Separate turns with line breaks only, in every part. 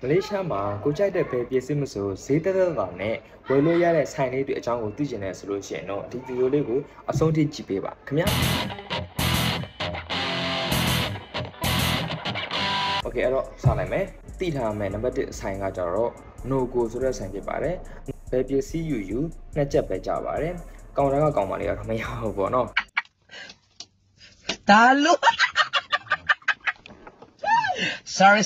Malaysia မှာကိုကြိုက်တဲ့ပဲပစ္စည်းမဆိုဈေးသက်သက်သာနဲ့ဝယ်လို့ရတဲ့ဆိုင်လေးတွေအကြောင်းကိုသိချင်တယ်ဆိုလို့ရှိရင်တော့ဒီဗီဒီယိုလေးကိုအဆုံးထိကြည့်ပေးပါခင်ဗျာ Okay အဲ့တော့စလိုက်မယ်သိထားမယ်နံပါတ်1ဆိုင်ကကြတော့ No-Go ဆိုတဲ့ဆိုင်ဖြစ်ပါတယ်ပဲပစ္စည်းယူနှစ်ချက်ပဲကြပါတယ်ကောင်တာကကောင်မလေးကတော့မရဘူးပေါ့နော်
ဒါလို့ sorry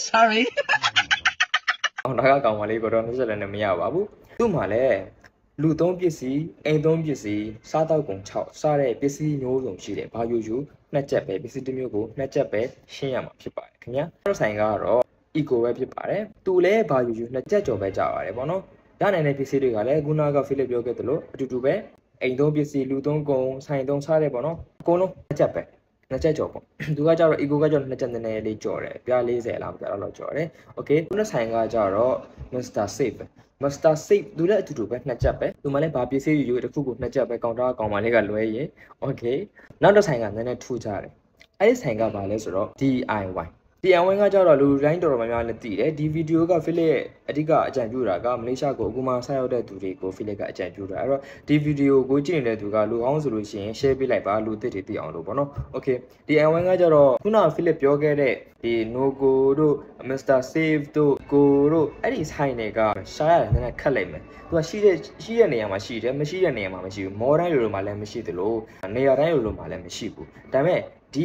ကောင်တာကကောင်မလေးကတော့နှုတ်ဆက်လည်းနဲ့မရပါဘူးသူ့မှာလည်းလူသုံးပစ္စည်းအိမ်သုံးပစ္စည်းစားတောက်ကုန်6စားတဲ့ပစ္စည်းမျိုးစုံရှိတယ်ဘာယူနှစ်ချက်ပဲပစ္စည်းတစ်မျိုးကိုနှစ်ချက်ပဲရှင်းရမှာဖြစ်ပါတယ်ခင်ဗျာအဲ့ဆိုင်ကတော့ eco ပဲဖြစ်ပါတယ်သူလည်းဘာယူနှစ်ချက်ကျော်ပဲကြာပါတယ်ပေါ့နော်ရနိုင်တဲ့ပစ္စည်းတွေကလည်းခုနကဖိလစ်ပြောခဲ့သလိုအတူတူပဲအိမ်သုံးပစ္စည်းလူသုံးကုန်ဆိုင်သုံးစားတဲ့ပေါ့နော်အကုန်လုံးနှစ်ချက်ပဲနှစ်ချက်ကျော်ပေါ့သူကကြတော့ eco ကကြတော့နှစ်ချက်နည်းနည်းလေးကျော်တယ်ပြ40လားမပြတော့ကျော်တယ် okay ခုနဆိုင်ကကြတော့ Mr. Safe Master Safe သူလည်းအတူတူပဲနှစ်ချက်ပဲသူမှလည်းဘာပစ္စည်းယူတစ်ခုကိုနှစ်ချက်ပဲကောင်တာကောင်မလေးကလွဲရင် okay နောက်တစ်ဆိုင်ကနည်းနည်းထူးခြားတယ်အဲ့ဒီဆိုင်ကဘာလဲဆိုတော့ DIY DIY ကကြတော့လူတိုင်းတော်တော်များများလည်းသိတယ်ဒီဗီဒီယိုကဖိလစ်အဓိကအကြံပြုတာကမလေးရှားကိုအခုမှဆက်ရောက်တဲ့သူတွေကိုဖိလစ်ကအကြံပြုတာအဲ့တော့ဒီဗီဒီယိုကိုကြည့်နေတဲ့သူကလူအောင်ဆိုလို့ရှိရင် share ပေးလိုက်ပါလူသစ်တွေသိအောင်လို့ပေါ့နော် okay DIY ကကြတော့ခုနကဖိလစ်ပြောခဲ့တဲ့ဒီ No-Go တို့ Mr. Safe တို့ Go တို့အဲ့ဒီဆိုင်တွေကရှားရတယ်နည်းနည်းခက်လိုက်မယ်သူကရှိတဲ့နေရာမှာရှိတယ်မရှိတဲ့နေရာမှာမရှိဘူးမော်တိုင်းလိုမှလည်းမရှိသလိုနေရာတိုင်းလိုမှလည်းမရှိဘူးဒါပေမဲ့ဒီ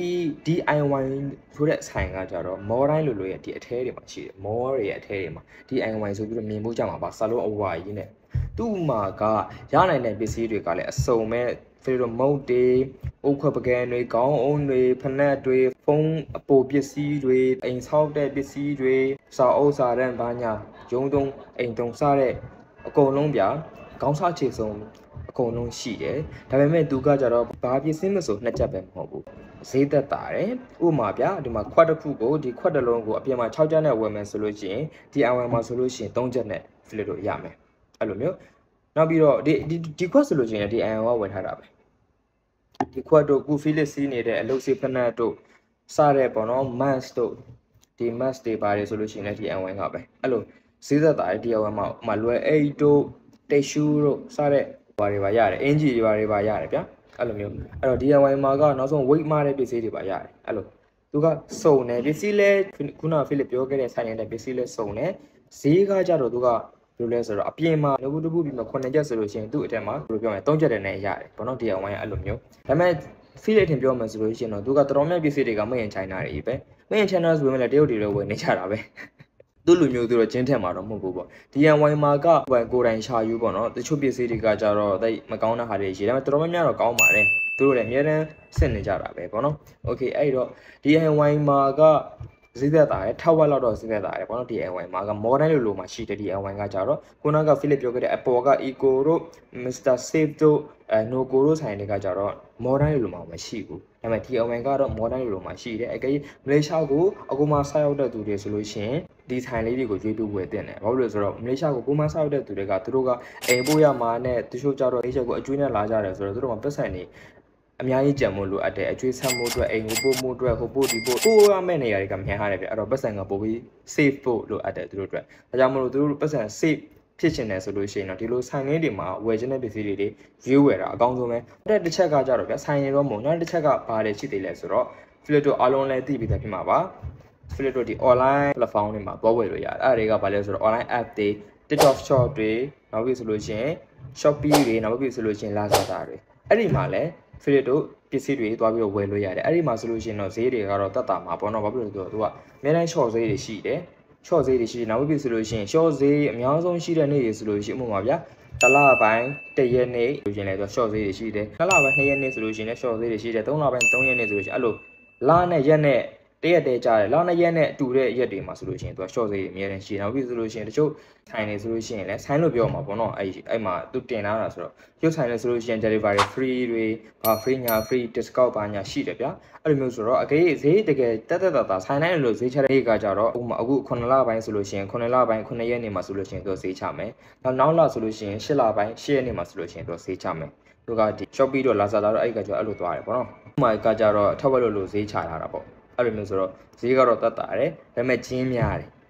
DIY ဆိုတဲ့ဆိုင်ကကြတော့မော်တိုင်းလိုရဲ့ဒီအထဲတွေမှာရှိတယ်မော်တွေရဲ့အထဲတွေမှာ DIY ဆိုပြီးတော့မြင်ဖို့ကြမှာပါဆာလုံးအဝါကြီးနဲ့သူ့မှာကရနိုင်တဲ့ပစ္စည်းတွေကလည်းအစုံမဲ့ဖေရိုမုတ်တွေအုတ်ခွက်ပကံတွေခေါင်းအုံးတွေဖနက်တွေဖုန်းအပိုပစ္စည်းတွေအိမ်ဆောက်တဲ့ပစ္စည်းတွေစာအုပ်စာတန်းဘာညာရုံးသုံးအိမ်သုံးစားတဲ့အကုန်လုံးပြခေါင်းစားချေဆုံးအကုန်လုံးရှိတယ်ဒါပေမဲ့သူကကြတော့ဘာပစ္စည်းမဆိုနှစ်ချက်ပဲမဟုတ်ဘူးဈေးသက်တာတယ်ဥပမာဗျာဒီမှာခွက်တစ်ခုကိုဒီခွက်တစ်လုံးကိုအပြင်မှာ6ချက်နဲ့ဝယ်မယ်ဆိုလို့ရှိရင် DIY မှာဆိုလို့ရှိရင်3ချက်နဲ့ flip လို့ရမယ်အဲ့လိုမျိုးနောက်ပြီးတော့ဒီခွက်ဆိုလို့ရှိရင် DIY ကဝယ်ထားတာပဲဒီခွက်တို့ကုဖီလစ်စီးနေတဲ့အလုပ်စီဖနက်တို့စတဲ့ပေါ့နော် mask တို့ဒီ mask တွေပါတယ်ဆိုလို့ရှိရင်လည်း DIY ကပဲအဲ့လိုဈေးသက်တာတယ် DIY မှာလွယ်အိတ်တို့တစ်ရှူးတို့စတဲ့ဘာတွေပါရတယ်အင်ဂျီတွေပါရတယ်ဗျာအဲ့လိုမျိုးအဲ့တော့ DIY မှာကနောက်ဆုံး weight မတဲ့ပစ္စည်းတွေပါရတယ်အဲ့လိုသူကစုံတယ်ပစ္စည်းလဲခုနဖိလစ်ပြောခဲ့တဲ့ဆိုင်နေတဲ့ပစ္စည်းလဲစုံတယ်ဈေးကကြတော့သူကဘယ်လိုလဲဆိုတော့အပြင်မှာတစ်ခုပြီးမှ9ချက်ဆိုလို့ရှိရင်သူ့အထက်မှာဘယ်လိုပြောမလဲ3ချက်တည်းနဲ့ရတယ်ဘောနော် DIY အဲ့လိုမျိုးဒါပေမဲ့ဖိလစ်ထင်ပြောမှဆိုလို့ရှိရင်တော့သူကတော်တော်များပစ္စည်းတွေကမရင်ချိုင်းတာတွေပဲမရင်ချိုင်းတာဆိုပေမဲ့လည်းတရုတ်တွေလည်းဝယ်နေကြတာပဲသူ့လူမျိုးသူတော့ကျင်းထက်မှာတော့မဟုတ်ဘူးပေါ့ DIY မှာကကိုယ်တိုင်ရှာယူပေါ့နော်တချို့ပစ္စည်းတွေကကြတော့တိတ်မကောင်းတဲ့ဟာတွေရှိတယ်ဒါပေမဲ့တော်တော်များများတော့ကောင်းပါတယ်သူတို့လည်းအများတန်းစစ်နေကြတာပဲပေါ့နော် okay အဲ့တော့ DIY မှာကဈေးသက်တာရယ်ထပ်ဝက်လောက်တော့ဈေးသက်တာရယ်ပေါ့နော် DIY မှာက modern လိုမှာရှိတယ် DIY ကကြတော့ခုနက Philip ပြောခဲ့တဲ့အပေါ်က Eco တို့ Mr. Safe တို့No-Go တို့ဆိုင်တွေကကြတော့ modern လိုမှာမရှိဘူးဒါပေမဲ့ DIY ကတော့ modern လိုမှာရှိတယ်အကယ်မလေးရှားကိုအခုမှဆက်ရောက်တဲ့သူတွေဆိုလို့ရှိရင်ဒီဆိုင်လေးတွေကိုရွေးပြီးဝယ်တင်တယ်ဘာလို့လဲဆိုတော့မလေးရှားကိုကိုမှဆက်ရောက်တဲ့သူတွေကသူတို့ကအိမ်ပို့ရမှာနဲ့တချို့ကြတော့အိမ်ချက်ကိုအကျွေးနဲ့လာကြတယ်ဆိုတော့သူတို့ကပတ်စံနေအများကြီးကြံမို့လို့အပ်တယ်အကျွေးဆက်မှုအတွက်အိမ်ကိုပို့မှုအတွက်ဟိုပို့ဒီပို့ကိုရမယ့်နေရာတွေကမြန်ထားတယ်ပြအဲ့တော့ပတ်စံကပို့ပြီး safe ပို့လို့အပ်တယ်သူတို့အတွက်ဒါကြောင့်မလို့သူတို့ပတ်စံ safe ဖြစ်ချင်တယ်ဆိုလို့ရှိရင်တော့ဒီလိုဆိုင်လေးတွေမှာဝယ်ချင်တဲ့ပစ္စည်းတွေရွေးဝယ်တာအကောင်းဆုံးပဲတစ်ချက်ကကြတော့ဗျဆိုင်ရတော့မဟုတ်နောက်တစ်ချက်ကဘာတွေရှိသေးလဲဆိုတော့ Philip တို့အားလုံးလည်းသိပြီးသားဖြစ်မှာပါ Philip တို့ဒီ online platform တွေမှာပေါ်ဝယ်လို့ရတယ်အဲ့တွေကဘာလဲဆိုတော့ online app တွေ TikTok shop တွေနောက်ပြီးဆိုလို့ရှိရင် Shopee တွေနောက်ပြီးဆိုလို့ရှိရင် Lazada တွေအဲ့ဒီမှာလည်းPhilip တို့ပစ္စည်းတွေသွားပြီးတော့ဝယ်လို့ရတယ်အဲ့ဒီမှာဆိုလို့ရှိရင်တော့ဈေးတွေကတော့တက်တာမှာပေါ့နော်ဘာဖြစ်လို့လဲဆိုတော့သူကအများတိုင်း short ဈေးတွေရှိတယ် short ဈေးတွေရှိတယ်နောက်ပြီးဆိုလို့ရှိရင် short ဈေးအများဆုံးရှိတဲ့နေ့တွေဆိုလို့ရှိရင်ဥပမာဗျာတလပိုင်း1ရက်နေ့ဆိုရင်လည်းသူ short ဈေးတွေရှိတယ်2လပိုင်း2ရက်နေ့ဆိုလို့ရှိရင်လည်း short ဈေးတွေရှိတယ်3လပိုင်း3ရက်နေ့ဆိုလို့ရှိရင်အဲ့လိုလနဲ့ရက်နဲ့တရက်တည်းကြားတယ်လနဲ့ရက်နဲ့အတူတဲ့ရက်တွေမှာဆိုလို့ရှိရင်သူက short ဈေးတွေအများကြီးရှိတယ်နောက်ပြီးဆိုလို့ရှိရင်တချို့ဆိုင်နေဆိုလို့ရှိရင်လည်းဆိုင်လို့ပြောမှာပေါ့နော်အဲ့မှာသူတင်လာတာဆိုတော့ရုပ်ဆိုင်လဲဆိုလို့ရှိရင် delivery free တွေဘာ free ညာ free discount ဘာညာရှိတယ်ဗျာအဲ့လိုမျိုးဆိုတော့အကေဈေးတကယ်တက်တာဆိုင်တိုင်းလို့ဈေးချတဲ့နေ့ကကြတော့ဥပမာအခု9လပိုင်းဆိုလို့ရှိရင်9လပိုင်း9ရက်နေ့မှာဆိုလို့ရှိရင်သူဈေးချမယ်နောက်လဆိုလို့ရှိရင်10လပိုင်း10ရက်နေ့မှာဆိုလို့ရှိရင်သူဈေးချမယ်သူကဒီ Shopee တော့ Lazada တော့အဲ့ကကြတော့အဲ့လိုသွားတယ်ပေါ့နော်ဥပမာကကြတော့ထပ်ဝက်လို့ဈေးချလာတာပေါ့အဲ့လိုမျိုးဆိုတော့ဈေးကတော့တက်တာတယ်ဒါပေမဲ့ချင်းများတယ်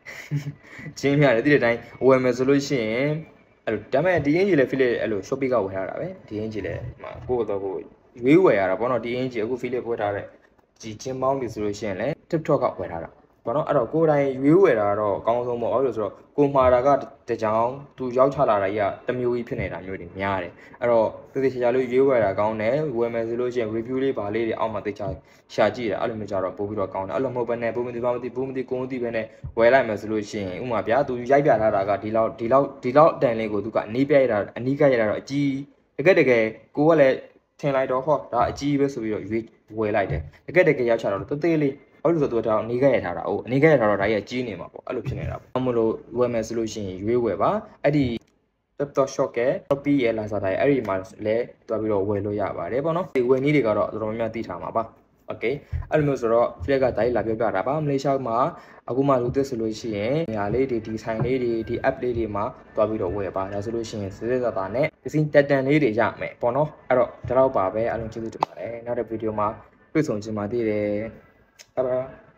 ချင်းများတယ်ဒီတဲ့အတိုင်းဝယ်မယ်ဆိုလို့ရှိရင်အဲ့လိုဒါပေမဲ့ဒီအင်ဂျီလည်း Philip အဲ့လို Shopee ကဝယ်ထားတာပဲဒီအင်ဂျီလည်းကိုယ့်တော့ကိုရွေးဝယ်ရတာပေါ့နော်ဒီအင်ဂျီအခု Philip ဝယ်ထားတဲ့ဒီချင်းမောင်းပြီဆိုလို့ရှိရင်လည်း TikTok ကဝယ်ထားတာပေါ့နော်အဲ့တော့ကိုယ်တိုင်ရွေးဝယ်တာတော့အကောင်းဆုံးပေါ့အဲ့လိုဆိုတော့ကိုမှာတာကတကြောင်သူရောက်ချလာတာကြီးကတမျိုးကြီးဖြစ်နေတာမျိုးတွေများတယ်အဲ့တော့သေချာလေးရွေးဝယ်တာကောင်းတယ်ဝယ်မယ်ဆိုလို့ရှိရင် review လေးပါလေးတွေအောက်မှာသေချာရှာကြည့်တာအဲ့လိုမျိုးကြတော့ပို့ပြီးတော့ကောင်းတယ်အဲ့လိုမဟုတ်ဘဲနဲ့ဘုံမသိဘာမသိဘူးမသိကိုမသိဘဲနဲ့ဝယ်လိုက်မယ်ဆိုလို့ရှိရင်ဥမာဗျာသူရိုက်ပြထားတာကဒီလောက်တန်လေးကိုသူကအနီးပြရတာအနီးကရတာတော့အကြီးတကယ်ကိုကလည်းထင်လိုက်တော့ဟောဒါအကြီးပဲဆိုပြီးတော့ရွေးဝယ်လိုက်တယ်တကယ်ရောက်ချတော့တသေးလေးအဲ့လိုဆိုတော့အနီးကရထားတာအနီးကရထားတော့ဒါကြီးကြီးနေမှာပေါ့အဲ့လိုဖြစ်နေတာပေါ့မလို့ဝယ်မယ်ဆိုလို့ရှိရင်ရွေးဝယ်ပါအဲ့ဒီ TikTok Shop က Shopee ရဲ့ Lazada ရဲ့အဲ့ဒီမှာလည်းတွားပြီးတော့ဝယ်လို့ရပါတယ်ပေါ့နော်ဒီဝယ်နည်းတွေကတော့တော်တော်များများသိထားမှာပါโอเคအဲ့လိုမျိုးဆိုတော့ Flex ကဒါကြီးလာပြောပြတာပါမလေးရှားမှာအခုမှလူသစ်ဆိုလို့ရှိရင်နေရာလေးတွေဒီဆိုင်လေးတွေဒီ app လေးတွေမှာတွားပြီးတော့ဝယ်ပါဒါဆိုလို့ရှိရင်စစ်စစ်သားနဲ့ဒီစင်တက်တန်လေးတွေရမယ်ပေါ့နော်အဲ့တော့ဒါတော့ပါပဲအားလုံးကျေးဇူးတင်ပါတယ်နောက်တဲ့ဗီဒီယိုမှာတွေ့ဆုံချင်ပါသေးတယ်拜拜。